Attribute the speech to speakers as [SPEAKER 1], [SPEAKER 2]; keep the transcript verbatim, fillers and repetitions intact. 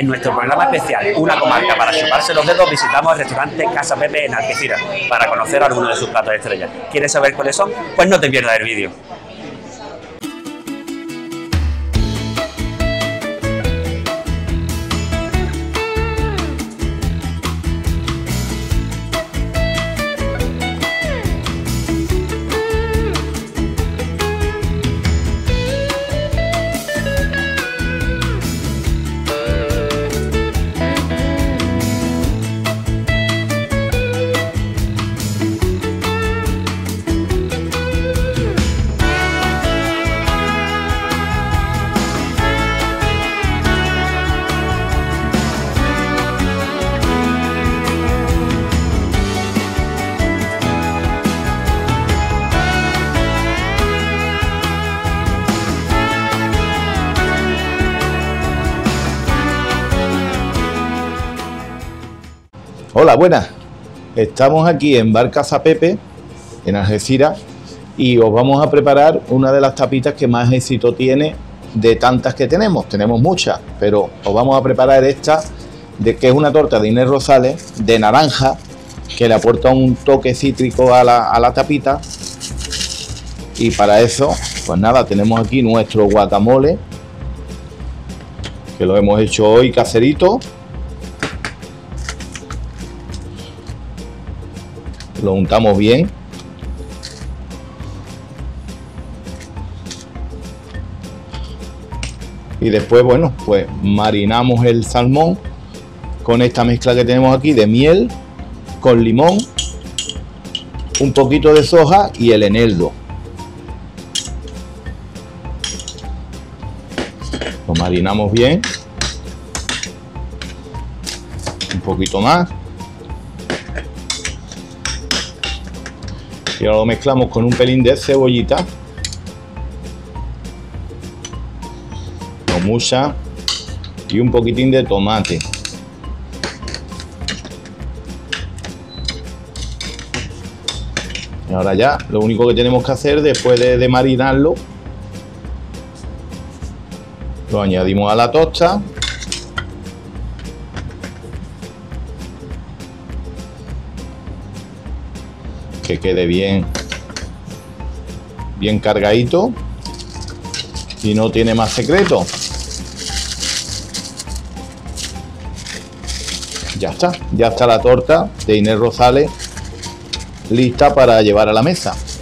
[SPEAKER 1] En nuestro programa especial, Una comarca para chuparse los dedos, visitamos el restaurante Casa Pepe en Algeciras para conocer algunos de sus platos estrellas. ¿Quieres saber cuáles son? Pues no te pierdas el vídeo.
[SPEAKER 2] Hola, buenas. Estamos aquí en Bar Casa Pepe, en Algeciras, y os vamos a preparar una de las tapitas que más éxito tiene de tantas que tenemos. Tenemos muchas, pero os vamos a preparar esta, de, que es una torta de Inés Rosales, de naranja, que le aporta un toque cítrico a la, a la tapita. Y para eso, pues nada, tenemos aquí nuestro guacamole, que lo hemos hecho hoy caserito. Lo untamos bien. Y después, bueno, pues marinamos el salmón con esta mezcla que tenemos aquí de miel, con limón, un poquito de soja y el eneldo. Lo marinamos bien. Un poquito más. Y ahora lo mezclamos con un pelín de cebollita, no mucha, y un poquitín de tomate. Y ahora ya lo único que tenemos que hacer después de, de marinarlo, lo añadimos a la tosta. Que quede bien bien cargadito y no tiene más secreto. Ya está, ya está la torta de Inés Rosales lista para llevar a la mesa.